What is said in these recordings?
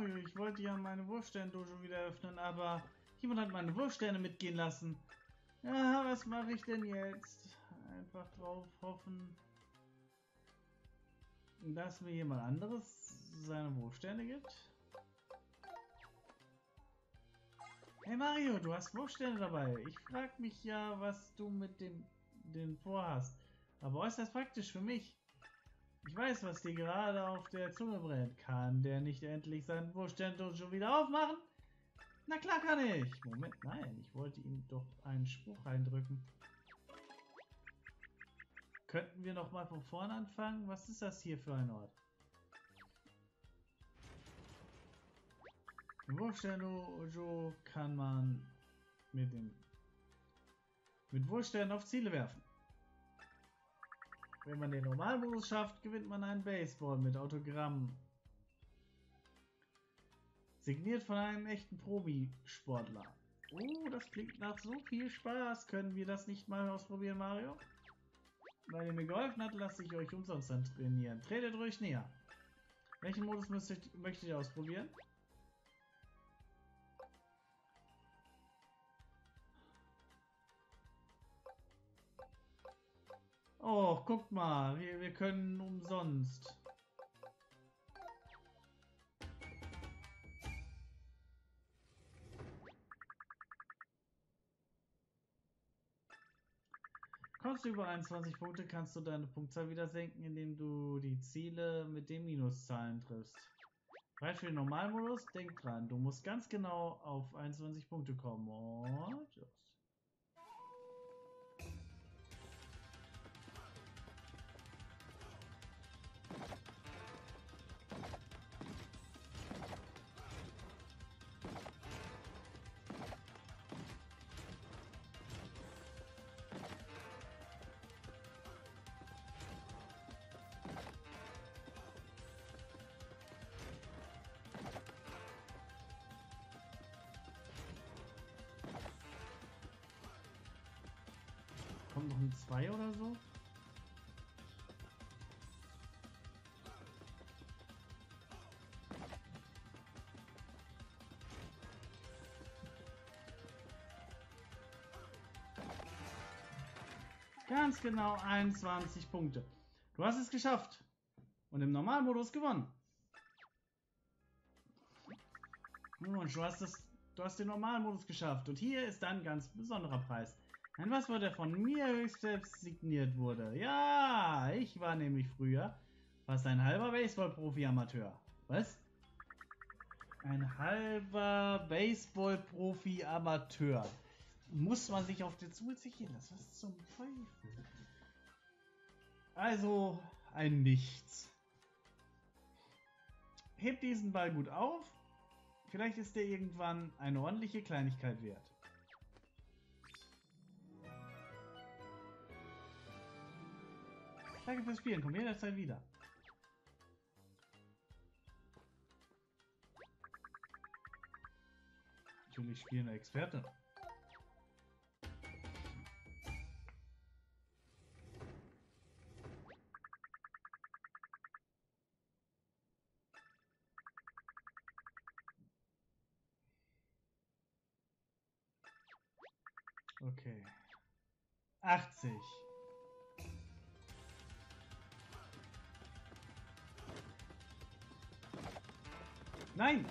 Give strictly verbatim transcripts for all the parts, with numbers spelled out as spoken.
Mario, ich wollte ja meine Wurfstern-Dojo wieder öffnen, aber jemand hat meine Wurfsterne mitgehen lassen. Ja, was mache ich denn jetzt? Einfach drauf hoffen, dass mir jemand anderes seine Wurfsterne gibt. Hey Mario, du hast Wurfsterne dabei. Ich frage mich ja, was du mit dem den vorhast. Aber äußerst praktisch für mich. Ich weiß, was dir gerade auf der Zunge brennt. Kann der nicht endlich seinen Wurfstern-Dojo wieder aufmachen? Na klar kann ich. Moment, nein, ich wollte ihm doch einen Spruch reindrücken. Könnten wir noch mal von vorn anfangen? Was ist das hier für ein Ort? Im Wurfstern-Dojo kann man mit dem mit Wurfsternen auf Ziele werfen. Wenn man den Normalmodus schafft, gewinnt man einen Baseball mit Autogramm. Signiert von einem echten Profisportler. Oh, das klingt nach so viel Spaß. Können wir das nicht mal ausprobieren, Mario? Weil ihr mir geholfen habt, lasse ich euch umsonst dann trainieren. Tretet ruhig näher. Welchen Modus müsstet, möchtet ihr ausprobieren? Oh, guckt mal, wir, wir können umsonst. Kommst du über einundzwanzig Punkte, kannst du deine Punktzahl wieder senken, indem du die Ziele mit den Minuszahlen triffst. Bereit für den Normalmodus? Denk dran, du musst ganz genau auf einundzwanzig Punkte kommen. Und los. Kommt noch ein zwei oder so? Ganz genau einundzwanzig Punkte. Du hast es geschafft. Und im Normalmodus gewonnen. Und du hast, es, du hast den Normalmodus geschafft. Und hier ist dann ein ganz besonderer Preis. Ein Passwort, der von mir höchst selbst signiert wurde. Ja, ich war nämlich früher fast ein halber Baseball-Profi-Amateur. Was? Ein halber Baseball-Profi-Amateur. Muss man sich auf der Zunge zergehen lassen? Was zum Teufel? Also, ein Nichts. Hebt diesen Ball gut auf. Vielleicht ist der irgendwann eine ordentliche Kleinigkeit wert. Danke fürs Spielen, komm jederzeit wieder. Natürlich spielender Experte. Okay. achtzig. Nein!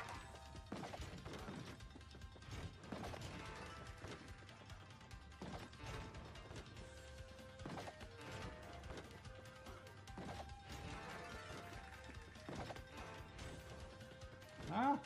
Ah!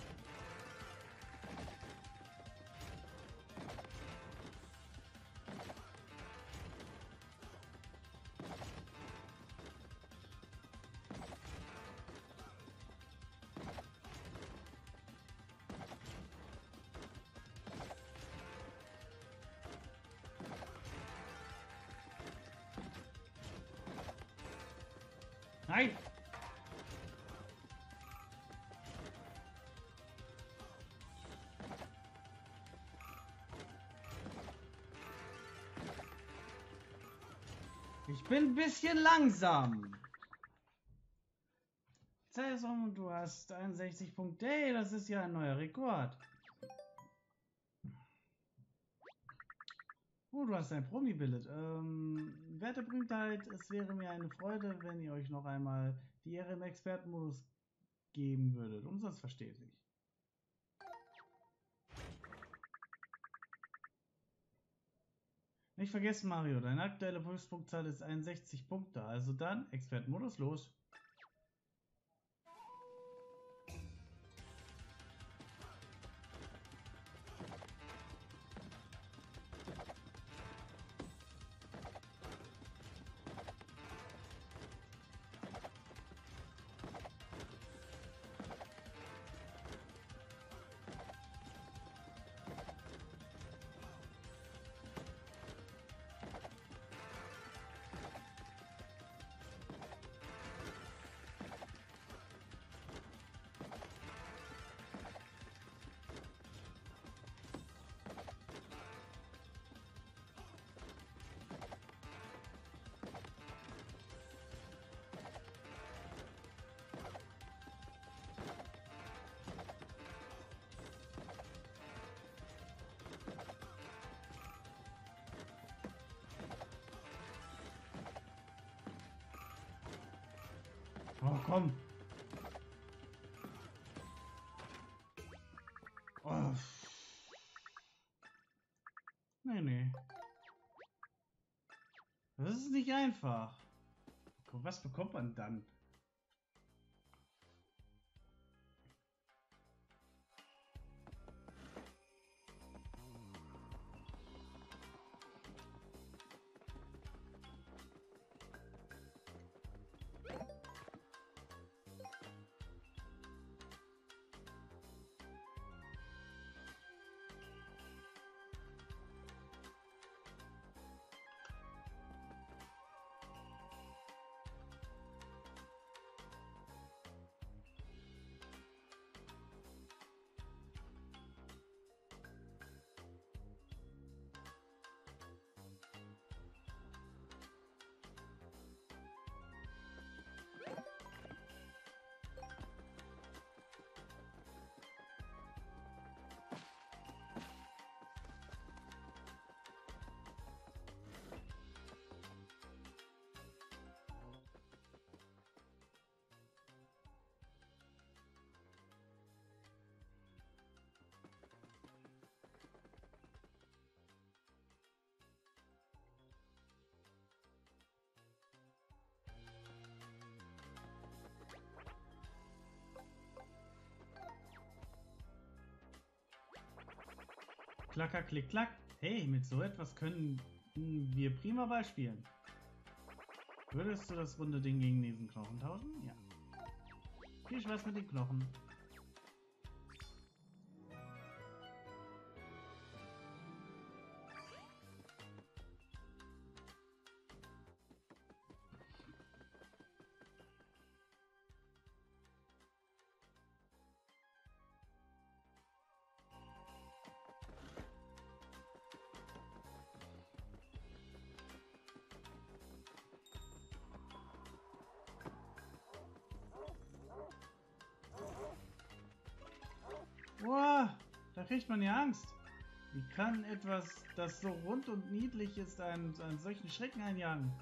Nein! Ich bin ein bisschen langsam. Zeit ist um und du hast einundsechzig Punkte. Hey, das ist ja ein neuer Rekord. Oh, du hast ein Promi-Billet. Ähm, werte Berühmtheit, es wäre mir eine Freude, wenn ihr euch noch einmal die Ehre im Expertenmodus geben würdet. Umsonst versteht sich. Nicht vergessen, Mario, deine aktuelle Höchstpunktzahl ist einundsechzig Punkte. Also dann, Expertenmodus, los. Oh, komm. Oh. Nee, nee. Das ist nicht einfach. Was bekommt man dann? Klacker, klick, klack. Hey, mit so etwas können wir prima Ball spielen. Würdest du das runde Ding gegen diesen Knochen tauschen? Ja. Viel Spaß mit den Knochen. Boah, da kriegt man ja Angst. Wie kann etwas, das so rund und niedlich ist, einen, einen solchen Schrecken einjagen?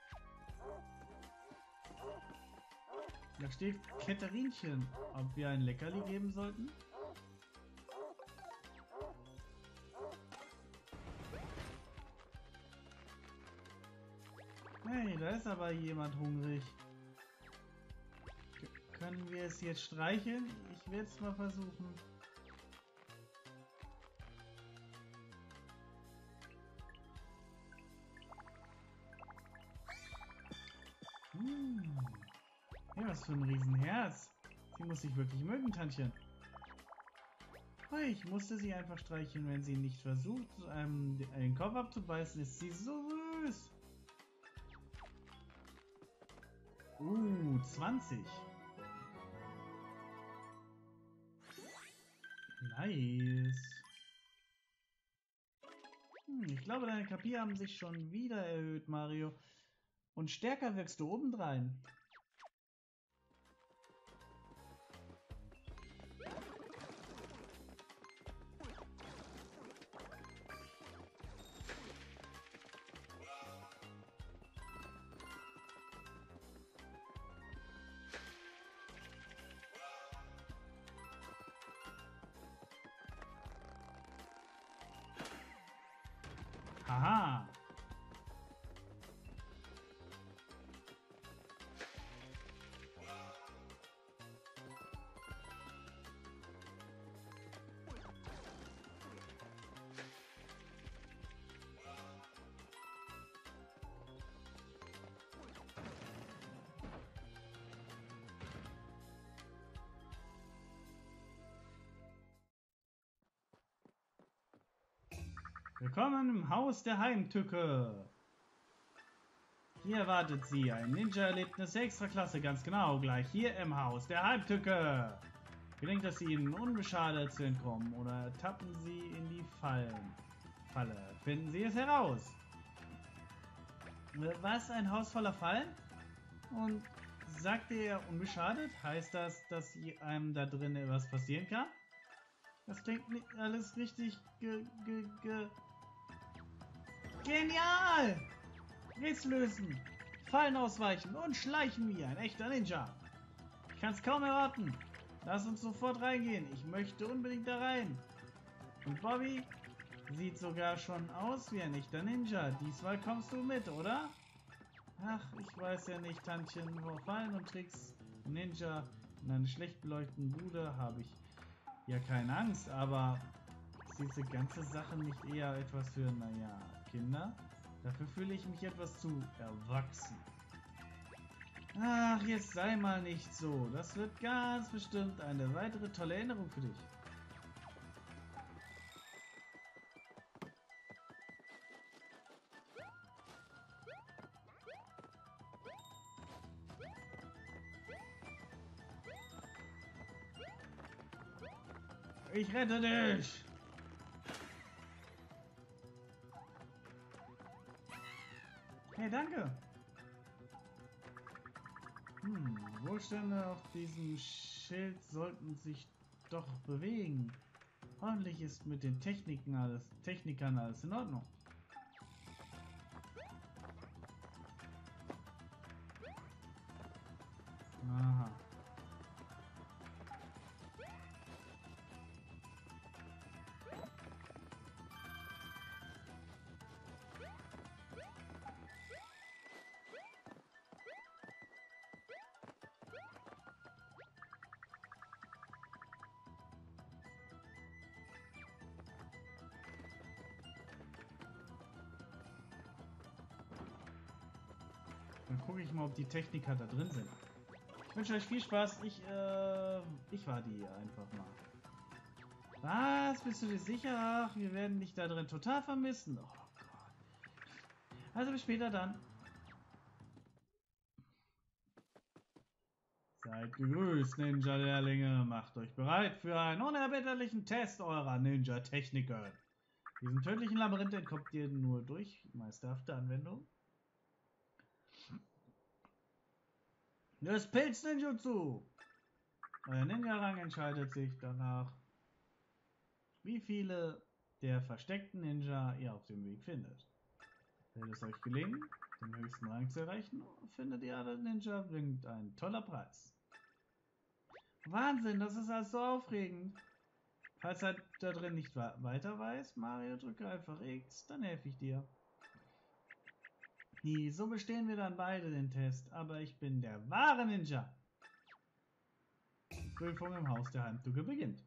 Da steht Katherinchen. Ob wir ein Leckerli geben sollten? Hey, da ist aber jemand hungrig. K können wir es jetzt streicheln? Ich werde es mal versuchen. Hm. Hey, was für ein Riesenherz. Sie muss sich wirklich mögen, Tantchen. Hey, ich musste sie einfach streicheln, wenn sie nicht versucht, ähm, den Kopf abzubeißen, ist sie so süß. Uh, zwanzig. Nice. Hm, ich glaube, deine K P haben sich schon wieder erhöht, Mario. Und stärker wirkst du obendrein. Aha. Willkommen im Haus der Heimtücke. Hier erwartet Sie ein Ninja-Erlebnis der Extraklasse, ganz genau, gleich hier im Haus der Heimtücke. Gelingt es Ihnen, unbeschadet zu entkommen oder tappen Sie in die Fallen? Falle. Finden Sie es heraus. Was? Ein Haus voller Fallen? Und sagt er unbeschadet? Heißt das, dass einem da drin etwas passieren kann? Das klingt nicht alles richtig ge, ge, ge Genial! Rätsel lösen, Fallen ausweichen und schleichen wie ein echter Ninja. Ich kann es kaum erwarten. Lass uns sofort reingehen. Ich möchte unbedingt da rein. Und Bobby sieht sogar schon aus wie ein echter Ninja. Diesmal kommst du mit, oder? Ach, ich weiß ja nicht, Tantchen. Vor Fallen und Tricks Ninja in einer schlecht beleuchteten Bude habe ich ja keine Angst, aber ist diese ganze Sache nicht eher etwas für, naja, Kinder? Dafür fühle ich mich etwas zu erwachsen. Ach, jetzt sei mal nicht so. Das wird ganz bestimmt eine weitere tolle Erinnerung für dich. Ich rette dich! Hey, danke! Hm, Wohlstände auf diesem Schild sollten sich doch bewegen. Hoffentlich ist mit den Techniken alles, Technikern alles in Ordnung. Aha. Dann gucke ich mal, ob die Techniker da drin sind. Ich wünsche euch viel Spaß. Ich, äh, ich war die einfach mal. Was? Bist du dir sicher? Ach, wir werden dich da drin total vermissen. Oh Gott. Also bis später dann. Seid gegrüßt, Ninja-Lehrlinge. Macht euch bereit für einen unerbittlichen Test eurer Ninja-Techniker. Diesem tödlichen Labyrinth entkommt ihr nur durch meisterhafte Anwendung des Pilz-Ninjutsu. Euer Ninja-Rang entscheidet sich danach, wie viele der versteckten Ninja ihr auf dem Weg findet. Wird es euch gelingen, den höchsten Rang zu erreichen, findet ihr alle Ninja, bringt ein toller Preis. Wahnsinn, das ist alles so aufregend. Falls er da drin nicht weiter weiß, Mario, drücke einfach X, dann helfe ich dir. Hi, so bestehen wir dann beide den Test, aber ich bin der wahre Ninja. Die Prüfung im Haus der Heimtücke beginnt.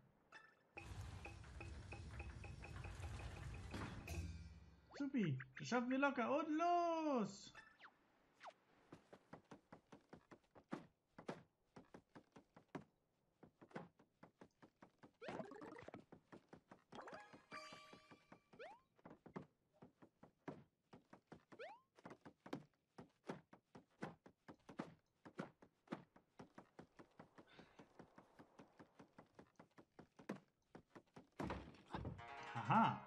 Supi, das schaffen wir locker und los! Aha.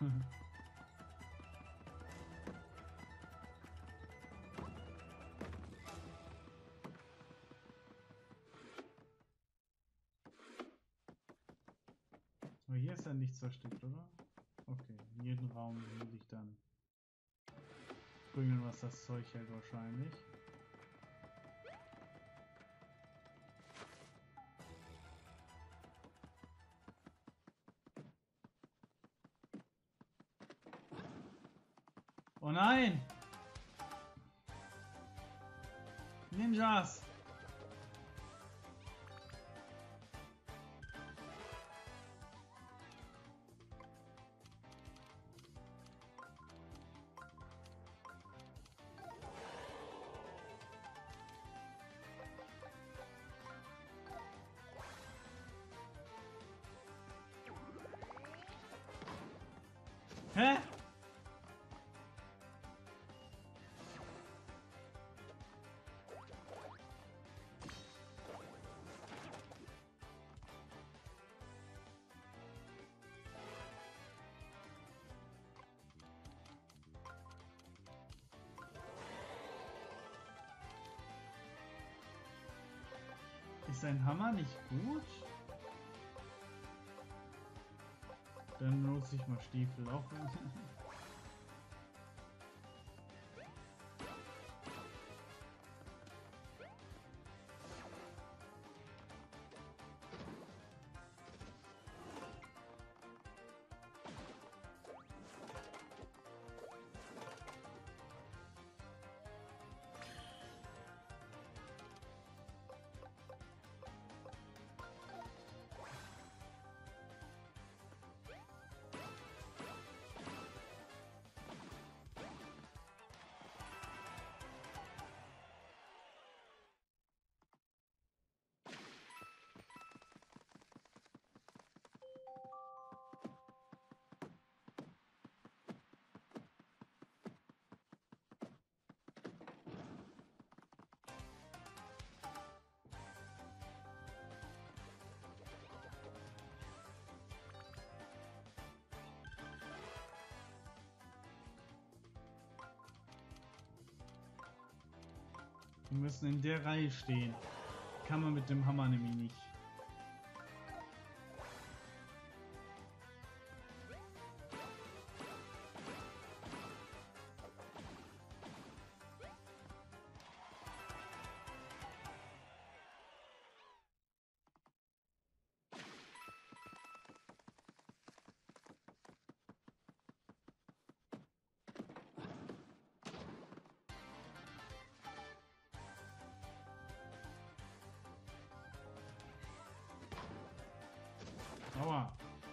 Aber hier ist ja nichts versteckt, oder? Okay, in jedem Raum muss ich dann bringen, was das Zeug hält wahrscheinlich. Oh nein! Ninjas! Hä? Ist ein Hammer nicht gut? Dann nutze ich mal Stiefel auch. Wir müssen in der Reihe stehen. Kann man mit dem Hammer nämlich nicht. Aua.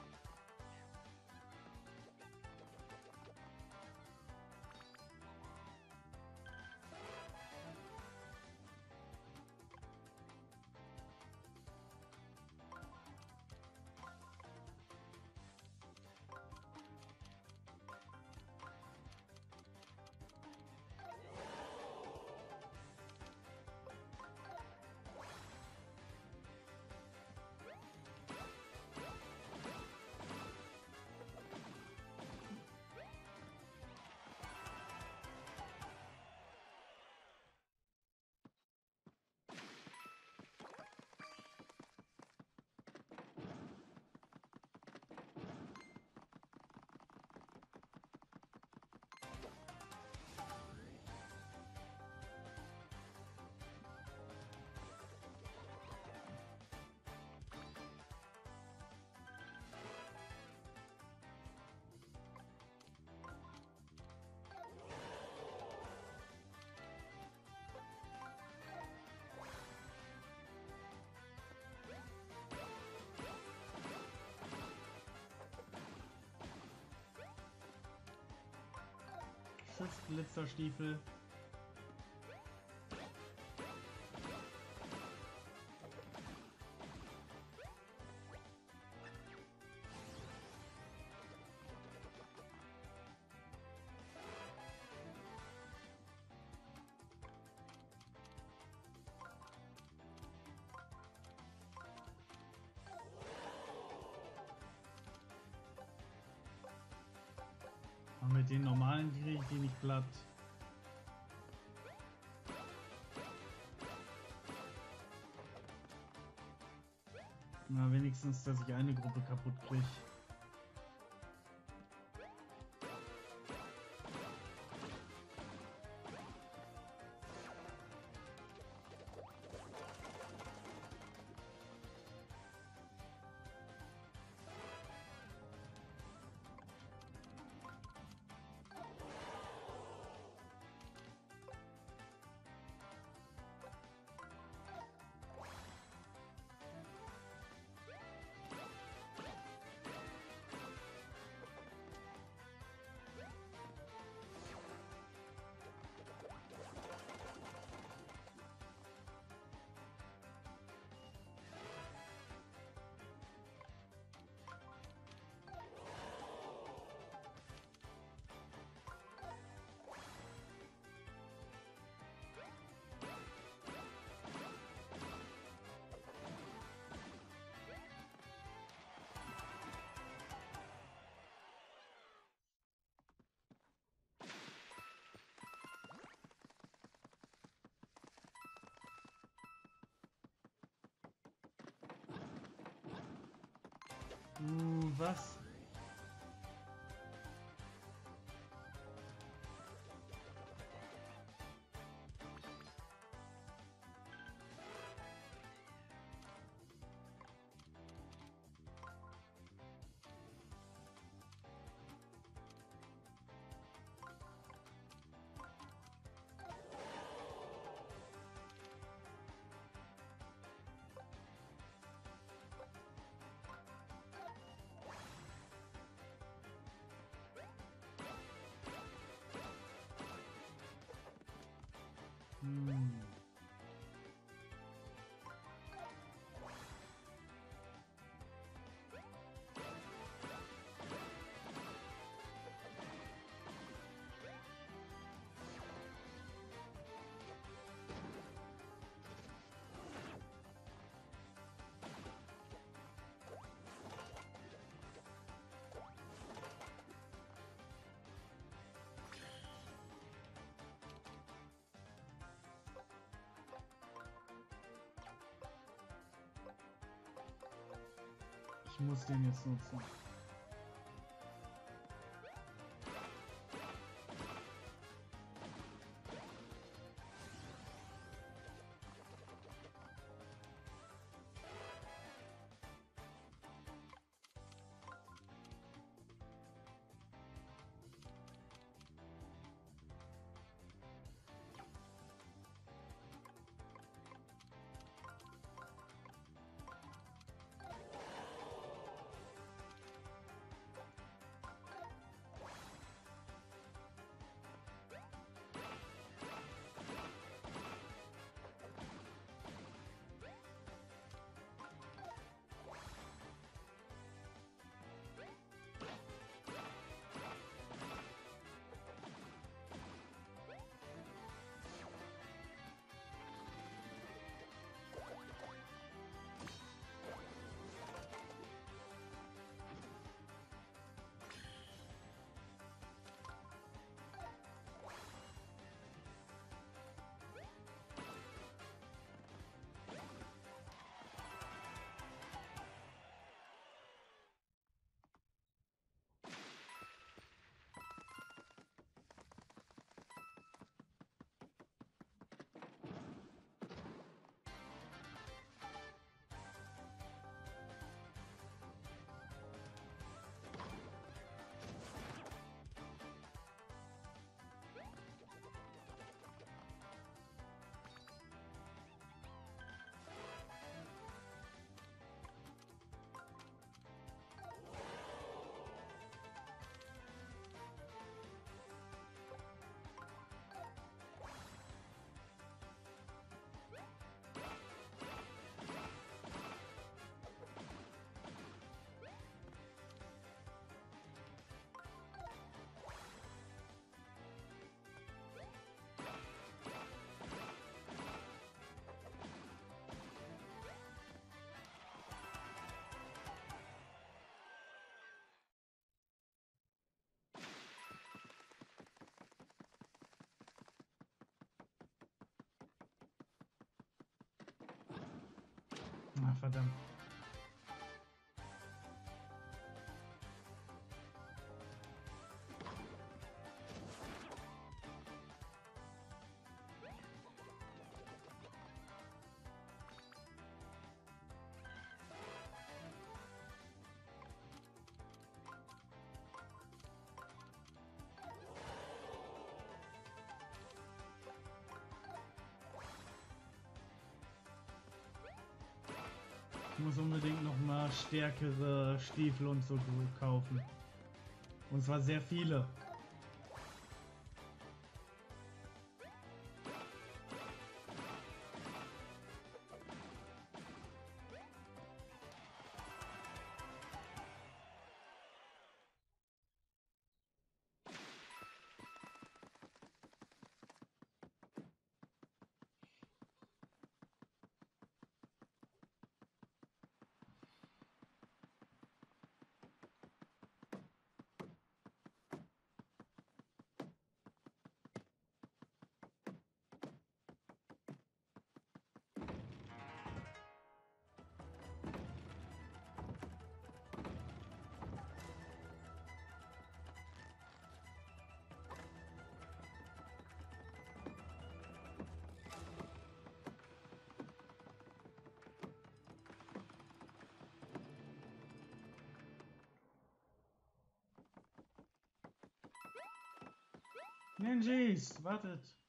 Schutzglitzerstiefel. mit den normalen kriege ich die nicht platt. Na, wenigstens, dass ich eine Gruppe kaputt kriege. Uh, was? Hm. Ich muss den jetzt nutzen. Ach, verdammt. Ich muss unbedingt noch mal stärkere Stiefel und so kaufen. Und zwar sehr viele. Ninjas, wartet!